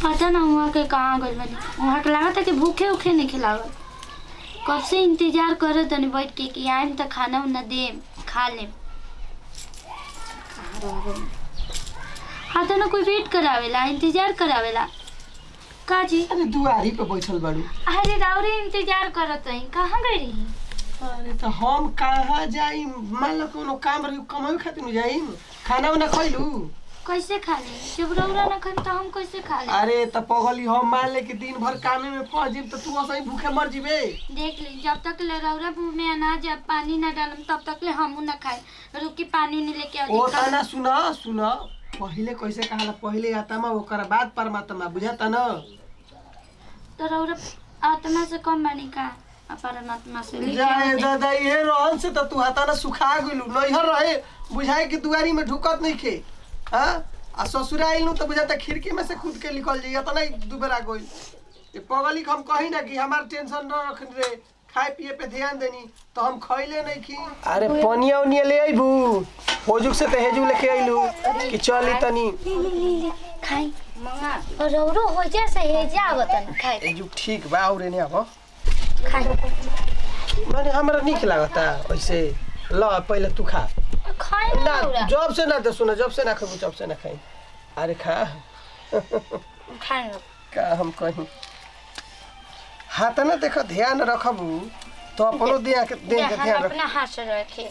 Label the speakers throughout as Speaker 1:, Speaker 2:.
Speaker 1: पता ना वहाँ के कहाँ गइल बानी। वहाँ के लागत है कि भूखे उखे नहीं खिलावल। कब से इंतजार करे तनी बैठ के कि आइम त खाना उना देम खा लेम। हाँ तो ना कोई वेट करावेला इंतजार करावेला का जी?
Speaker 2: अरे दुआरी पे बैठल बाड़ू।
Speaker 1: अरे राउरे इंतजार करत हई कहाँ गई रही?
Speaker 2: अरे तो हम कहाँ जाई? मान लो कोनो काम रही कमाई खातिर न जाई। खाना उना खइलू?
Speaker 1: कैसे खा ले? जब रौरा ना खाई तो हम कैसे खा ले?
Speaker 2: अरे तो पगली हम मान ले कि दिन भर कामे में पड़ जिम तो तू असही भूखे मर जिबे।
Speaker 1: देख ली जब तक ले रौरा मुंह में अनाज या पानी ना डालम तब तक ले हमू ना खाए। रुकी पानी नहीं लेके आओ।
Speaker 2: ओ तना सुना सुना पहिले कैसे कहाला पहिले आत्मा ओकर बाद परमात्मा बुझाता न।
Speaker 1: तो रौरा आत्मा से कम बानी का परमात्मा से लेके
Speaker 2: जाए
Speaker 1: आओ।
Speaker 2: दादा ये रहन से तो तू हाथा ना सुखा गेलू नैहर रहे बुझाए कि दुआरी में ढुकत नहीं खे। हां आ ससुर आइलू तो बुझाता खिड़की में से कूद के निकल जाइए तो नहीं दुबरा गइल। ये पगली हम कही ना कि हमार टेंशन न रखन रे खाए पिए पे ध्यान देनी तो हम खइले नहीं खी। अरे पनिया उनिया ले आइबू होजुक से ते हेजू लेके आइलू कि चली तनी
Speaker 1: ले खाई मंगा और रौरो हो जा से हे जा बतन खाई
Speaker 2: हेजू ठीक बा और ने अब
Speaker 1: खाई
Speaker 2: माने हमरा निक लागता ऐसे ल पहिले तू खा
Speaker 1: खाई ना रौरा
Speaker 2: जब से ना तो सुना जब से ना खाबू जब से ना खाई। अरे खा
Speaker 1: खाई
Speaker 2: का हम कहीं हाथ ना देखो ध्यान रखबू तो अपनो दिया के ध्यान रख।
Speaker 1: अपना हाथ से रखे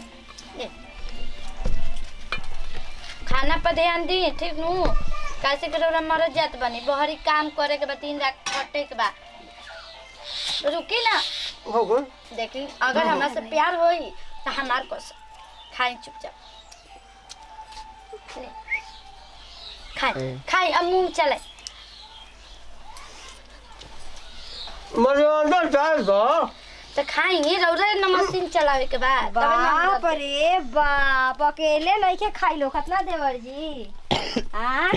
Speaker 1: खाना पर ध्यान दी ठीक नु कैसे करोरा मर जात बनी बहरी काम करे के बाद 3 रात खटे के बाद रुकी ना
Speaker 2: हो गो
Speaker 1: देखी अगर हमरा से प्यार होई तो हमार कसम खाई चुपचाप खाई खाई अब मुंह चले
Speaker 2: मजे अंदर चल गो
Speaker 1: तो खाएंगे रौरे न मशीन चलावे के बाद
Speaker 3: बाप रे बाप अकेले लइके खाइलो खतना देवर जी आ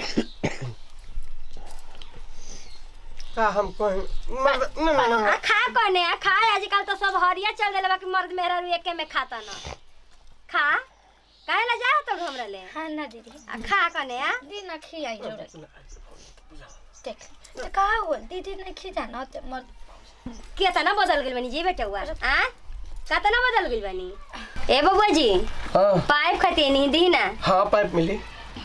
Speaker 2: का हम कहीं ना
Speaker 3: खा कने खा आजकल तो सब हरिया चल देले बाकी मर्द मेहरा एके में खाता न खा काहे ला जा तो हमरा ले
Speaker 1: हां ना दीदी
Speaker 3: खा कने
Speaker 1: दी ना खियाई रौरे देख तो कहा हुआ दीदी ने खिजा न त मर
Speaker 3: केतना बदल गेल बनी जी बेटवा आ केतना बदल गेल बनी ए बबुआ जी
Speaker 2: हां
Speaker 3: पाइप खते नहीं दी ना
Speaker 2: हां पाइप मिली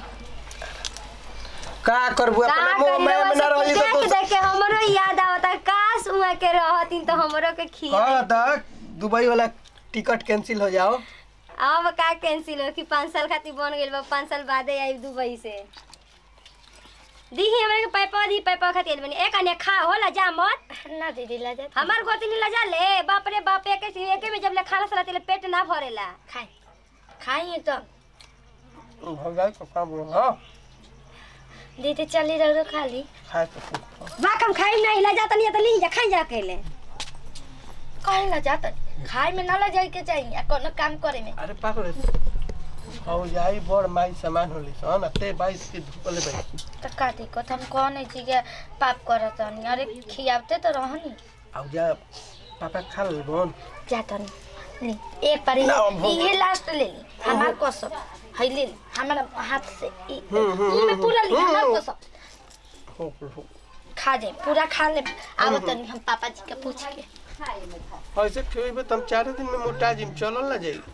Speaker 2: का करबू अपने मुंह में ना रहली तो
Speaker 3: देख के हमरो याद आवता काश उहा के रहतिन तो हमरो के खिया
Speaker 2: हां तक दुबई वाला टिकट कैंसिल हो जाओ।
Speaker 3: अब का कैंसिल हो कि 5 साल खातिर बन गेल बा 5 साल बादे आई दुबई से दी हमरा के पाइपा खातिर बनी एक अने खा होला जा मत
Speaker 1: ना दीदी ला जा
Speaker 3: हमार गोतनी ला जा ले बाप रे बाप एके में जब ले खाना साला तेले पेट ना भरेला
Speaker 1: खाई खाई तो
Speaker 2: हो जाए तो काम हां
Speaker 1: दीदी चली रौरे खा ली
Speaker 2: खाए तो
Speaker 3: बा कम खाई नहीं ला जा तनी तो ली जा खाई जा अकेले
Speaker 1: कहीं ला जाता खाए में ना ला जाए के चाहिए कोनो काम करे में।
Speaker 2: अरे पागल हो जाई बड़ माई सामान होली सन ते 22 के धुपले भाई
Speaker 1: तो का दिक्कत हम कौन है चीज पाप करत हनी अरे खियावते तो रहनी
Speaker 2: आउ जा पापा खा ले बोन
Speaker 1: जाता नहीं ले एक बारी ये लास्ट ले ली हमार कसम है ले ली हमारा हाथ से मैं पूरा ली हमार कसम
Speaker 2: हो
Speaker 1: खा जाए पूरा खा ले अब तनी हम पापा जी के पूछ के
Speaker 2: ऐसे खेबे तुम 4 दिन में मोटा जिम चलल ना जाई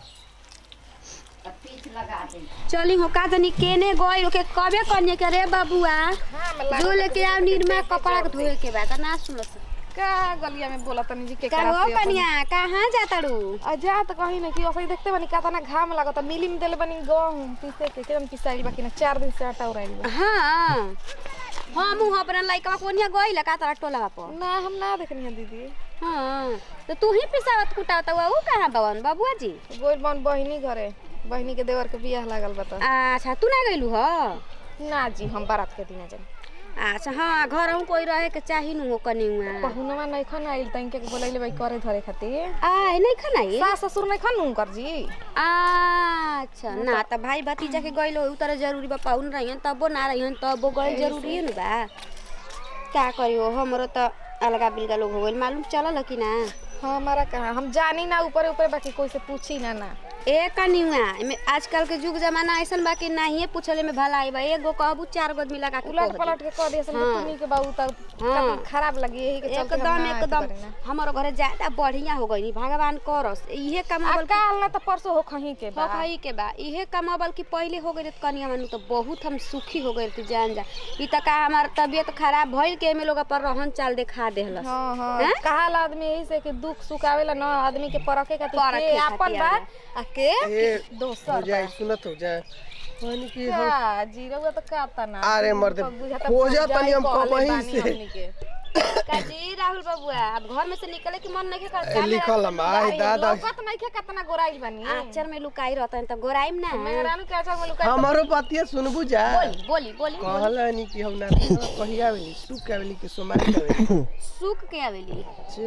Speaker 3: चली हो का तनी केने गई ओके कबे कन्या के रे बाबूआ जो लेके आ निर्मा कपड़ा के धोए के बाद ना सुनो
Speaker 4: का गलिया में बोला तनी जी के
Speaker 3: का हो कन्या कहां जाताड़ू
Speaker 4: जा तो कहीं ना कि असही देखते बनी कातना घाम लागत मिली में देले बनी गहूं पीसे के एकदम पिसाइल बाकी ना 4 दिन से आटा उराइल बा।
Speaker 3: हां हम अपना लइका कोनिया गइल का तारा टोला पर
Speaker 4: ना हम ना देखनी है दीदी।
Speaker 3: हां तो तू ही पिसावत कुटावत वो कहां बवन बाबूआ जी
Speaker 4: गोइल बन बहिनी घरे बहिनी के देवर के बियाह लागल बता।
Speaker 3: अच्छा तू ना गइलू ह
Speaker 4: ना जी हम बारात के दिन जान।
Speaker 3: अच्छा हां घर हूं कोई रहे के चाही नु कनी हुआ
Speaker 4: पहुनवा नहीं खन आइल तन के बोलैले भाई करे धरे खातिर
Speaker 3: आ नहीं खनाई
Speaker 4: सास ससुर नहीं खन उनकर जी।
Speaker 3: अच्छा ना त भाई भतीजा के गइल हो उतर जरूरी बा पाउन रहियन तबो ना रहियन तबो गइल जरूरी है न बा क्या करियो हमरो त अलगा बिलगा लोग हो गइल मालूम चलल कि ना
Speaker 4: हमारा कहां हम जानी ना ऊपर ऊपर बाकी कोई से पूछी ना ना
Speaker 3: ए कनिया आजकल के युग जमाना ऐसन बा कि नहीं पूछले में भलाई बा एगो कहबू 4 गो मिला के
Speaker 4: उलट पलट के कह दे सन तुनी के बाबू त खराब लगी यही के चलते
Speaker 3: एकदम हमारो घरे ज्यादा बढ़िया हो गई भगवान करस इहे कमावल
Speaker 4: काल ना त परसो हो खही के
Speaker 3: बा इहे कमावल की पहले हो गई कनिया मानू तो बहुत हम सुखी हो गई थी जान जा ई त का हमार तबीयत खराब भइल के में लोग पर रहन चाल दिखा देहलस
Speaker 4: हां हां कहाल आदमी यही से कि दुख सुख आवेला ना आदमी के परखे के अपन बात के दोसर
Speaker 2: हो जाए सुनत हो जाए पानी की हो
Speaker 4: जीरो तो काता ना
Speaker 2: अरे मर्द हो जा तनी हम कहीं से
Speaker 3: काजी राहुल बाबूआ अब घर में से निकले की मन नहीं करता
Speaker 2: लिखल माई दादा
Speaker 4: लोकत नहीं के कितना गोराइल बनी
Speaker 3: आचर में लुकाई रहता है त गोराइम ना
Speaker 4: मेहरानू के आचर में लुकाई
Speaker 2: हमारो पतिया सुनबू जा
Speaker 3: बोली
Speaker 2: कहलनी कि हम ना कहिया आवेली सुख आवेली कि सोमारी आवेली
Speaker 3: सुख के आवेली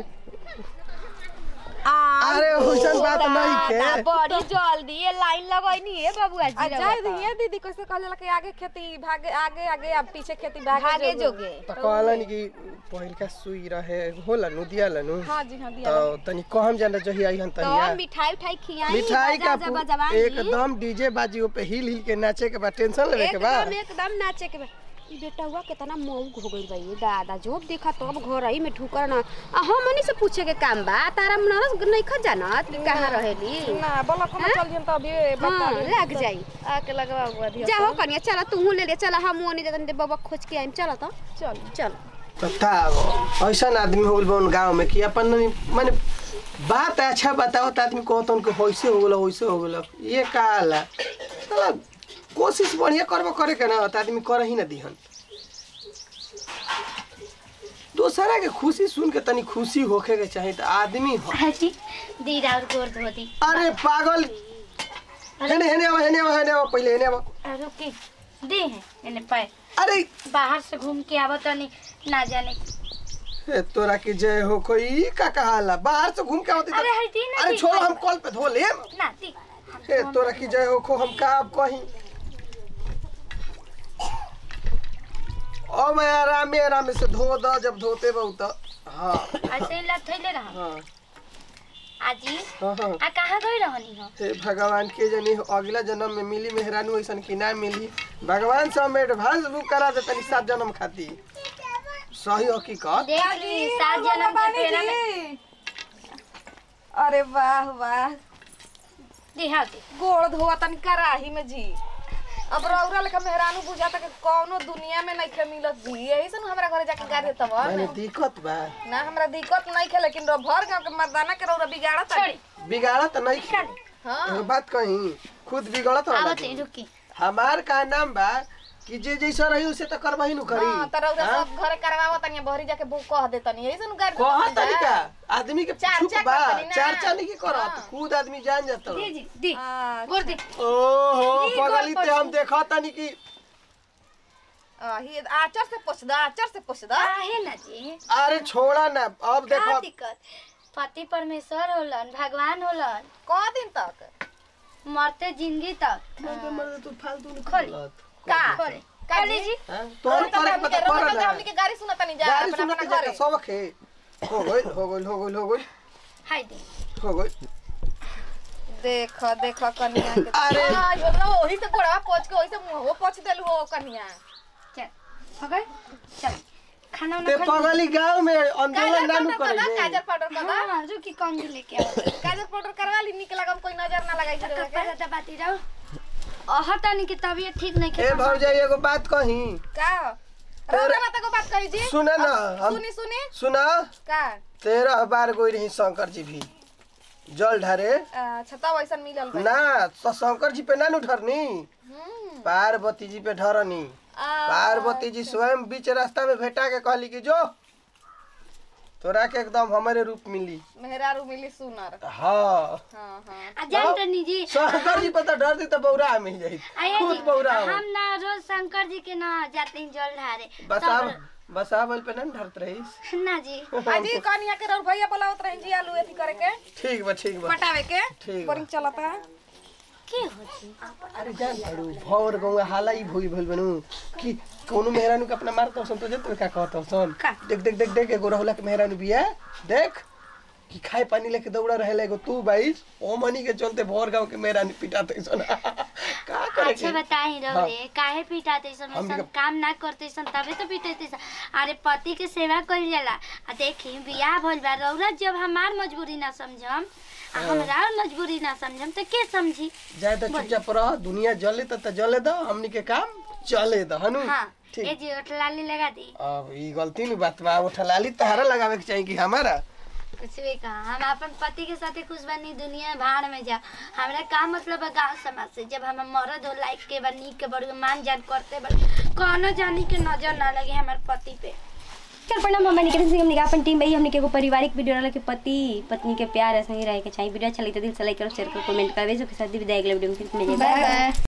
Speaker 2: अरे हुसन बात नहीं के
Speaker 3: बड़ी जल्दी ये लाइन लगैनी है बाबूआ जी
Speaker 4: जाय दिए दीदी कैसे कहले कि आगे खेती भागे आगे आगे अब पीछे खेती भागे
Speaker 3: जोगे
Speaker 2: त कहलन कि पहिल का सुई रहे होला नु दिया लनु
Speaker 4: हां जी हां दिया
Speaker 2: तो तनी कहम जाना जही आई हन तहिया
Speaker 3: तो मिठाई खियाई
Speaker 2: मिठाई का एकदम डीजे बाजी पे हिल हिल के नाचे के बाद टेंशन लेवे के बाद
Speaker 3: एकदम नाचे के बाद बेटा हुआ कितना मौग हो गई भाई दादा जो देखा तब घर आई में ठुकर ना हमनी से पूछे के काम बा तारा नरस नहीं ख जानत कहां रहेली
Speaker 4: ना बोला को चल जन त अभी बता
Speaker 3: लग जाई
Speaker 4: आके लगवा हुआ दिया
Speaker 3: जा हो कनिया चला तू ले ले चला हम ओनी जतन बाबा खोज के आइम चला त चल
Speaker 2: तथा ऐसा आदमी हो गल गांव में कि अपन माने बात अच्छा बताओ त आदमी कहतन कि होइसे हो गेल ये काला साला कोशिश बढ़िया करबो करे के ना त आदमी कर ही ना दिहन दूसरा के खुशी सुन के तनी खुशी होखे के चाहे त आदमी हो
Speaker 1: हाजी दीदा और गोर धोती
Speaker 2: अरे पागल हेने आवा पहले हेने आवा
Speaker 1: रुकी दे है इने पाए
Speaker 2: अरे
Speaker 1: बाहर से घूम के आवत नहीं ना जाने
Speaker 2: ए तोरा की जय हो कोई का कहाला बाहर से घूम के आवत
Speaker 1: अरे है दी ना
Speaker 2: अरे छोड़ो हम कॉल पे धो ले
Speaker 1: ना दी
Speaker 2: ए तोरा की जय हो को हम का अब कहीं ओ मैं आराम से धो द जब धोते बहुत हां
Speaker 1: ऐसे ही लग थैले रहा
Speaker 2: हां
Speaker 1: आजी
Speaker 2: हां
Speaker 1: आ कहां गई रहनी हो
Speaker 2: हे भगवान के जनी अगला जन्म में मिली मेहरानू ऐसन की ना मिली भगवान से हम एडवांस बुक करा दे तनी 7 जन्म खाती सही हकीकत
Speaker 1: देख ली 7 जन्म के फेरा में
Speaker 4: अरे वाह वाह
Speaker 1: दिहा दे
Speaker 4: गोड़ धोआ तनी कराही में जी अब रौरा लेखा मेहरानू बुझाता कि कौनो दुनिया में नहीं के मिलत जी यही से हमरा घरे जाके गाड़ी तब
Speaker 2: माने दिक्कत बा
Speaker 4: ना हमरा दिक्कत नहीं खे लेकिन भर गांव के मर्दाना के रौरा बिगाड़त
Speaker 2: बिगाड़ा त नहीं
Speaker 4: हां
Speaker 2: बात कहीं खुद बिगड़त हो
Speaker 1: आवत रुकी
Speaker 2: हमार का नाम बा कि जे जैसा रही उसे त करबही नु करी
Speaker 4: हां त रौरा सब घरे करवावत तनी बहरी जाके बुक कह देतनी यही से गाड़ी
Speaker 2: कह तरीका आदमी के
Speaker 4: चर्चा
Speaker 2: बा
Speaker 4: करतनी ना।
Speaker 2: चर्चा नहीं की करत खुद आदमी जान जात
Speaker 1: दे जी दे गोर दे
Speaker 2: ओहो पगली ते हम देखा तनी की
Speaker 4: ही आचर से पूछ दा
Speaker 1: आहे ना जी
Speaker 2: अरे छोड़ा ना अब
Speaker 1: का
Speaker 2: देखो
Speaker 1: दिक्कत पति परमेश्वर होलन भगवान होलन
Speaker 4: क दिन तक
Speaker 1: मरते जिंदगी तक
Speaker 2: मरे तू फालतू नहीं
Speaker 1: खोली।
Speaker 2: खोलत
Speaker 4: का
Speaker 1: खोले काली जी
Speaker 2: तोर करे के पता कर ना
Speaker 4: हमनी के गाड़ी सुनत नहीं जा
Speaker 2: गाड़ी
Speaker 4: अपना
Speaker 2: सुन के
Speaker 4: अपना
Speaker 2: जाके
Speaker 4: घरे
Speaker 2: सबक है हो गइल
Speaker 1: हाय दे
Speaker 2: हो गइल
Speaker 4: देख कन्या के
Speaker 2: अरे।
Speaker 4: हां यो ओही से गोड़वा पोछ के ओही से मुंहवा पोछ देलु हो कन्या
Speaker 1: चल हो गए चल खाना
Speaker 2: ते
Speaker 1: वाना खा
Speaker 2: पगली गांव में आंदोलन नानू करे
Speaker 4: काजल पाउडर कर दा
Speaker 1: हां रुकी कौन जी लेके आओ
Speaker 4: काजल पाउडर करवा ली निक लगम कोई नजर ना लगाई दे
Speaker 1: कपड़ा रहता बाती जाओ हटानी की तबीयत ठीक नहीं
Speaker 2: ए भौजाई एगो बात कही
Speaker 4: का रोना मत को बात करी जी
Speaker 2: सुने ना हम
Speaker 4: सुनी
Speaker 2: सुना
Speaker 4: का
Speaker 2: 13 बार गोई रही शंकर जी भी जल ढारे
Speaker 4: अच्छा तब ऐसा मिलल बा
Speaker 2: ना तो शंकर जी पे ना नु ढरनी पार्वती जी पे ढरनी पार्वती जी स्वयं बीच रास्ता में भेटा के कहली कि जो तोरा के एकदम हमारे रूप मिली
Speaker 4: मेहरारू मिली सुनर
Speaker 2: हाँ
Speaker 4: हां हां
Speaker 1: आ जानतनी जी
Speaker 2: शंकर जी पे तो डर दी तो बौरा मिल जाई खुद बौरा
Speaker 1: हम ना रोज शंकर जी के ना जाते हैं जल ढारे
Speaker 2: बस आवल पे ना ढरत रहीस
Speaker 1: ना जी
Speaker 4: अजी कन्या के रौर भैया बोलावत रही जी आलू एथी करे के
Speaker 2: ठीक बा
Speaker 4: पटावे के
Speaker 2: ठीक बा।
Speaker 4: बोरिंग चलता
Speaker 1: के हो जी
Speaker 2: अरे जान पड़ू भौर गौवा हाला ही भोई भइल बनू कि कोनो मेहरानू के अपना मारत सन तो जत का कहत सन
Speaker 1: का?
Speaker 2: देख एगो रहुला के मेहरानू बिया देख कि खाए पानी लेके दौड़ा रहे लेगो तू भाई ओ मनी के चलते भोर गांव के मेरा नहीं पिटाते सन का करे
Speaker 1: अच्छा बताई रे काहे पिटाते सन
Speaker 2: हम
Speaker 1: सब काम ना करते सन तबे तो पिटाते सन। अरे पति के सेवा कइल जाला आ देखी बियाह भइल बा रौरा जब हमार मजबूरी ना समझम आ हमरा मजबूरी ना समझम तो के समझी।
Speaker 2: जाए तो चुपचाप रह दुनिया जले त जले द हमनी के काम चले द हनु।
Speaker 1: हां
Speaker 2: ठीक
Speaker 1: ए जी ओठलाली लगा दी।
Speaker 2: अब ई गलती नहीं बात बा ओठलाली तहरा लगावे के चाहिए कि हमारा
Speaker 1: कुछ भी कहा हम अपन पति के साथे खुश बनी दुनिया भाड़ में जा हमरा का मतलब है गांव समाज से जब हम मर्द हो लाइक के बनी के बड़ मान जान करते बड़ कोनो जानी के नजर ना लगे हमार पति पे।
Speaker 3: चल प्रणाम हम निकल सिंह हमने अपन टीम भाई हमने के एगो पारिवारिक वीडियो वाला के पति पत्नी के प्यार ऐसे ही रहे के चाहिए। वीडियो अच्छा लगे तो दिल से लाइक करो शेयर करो कमेंट करो। के साथ विदाई अगले वीडियो में फिर मिलेंगे। Bye by.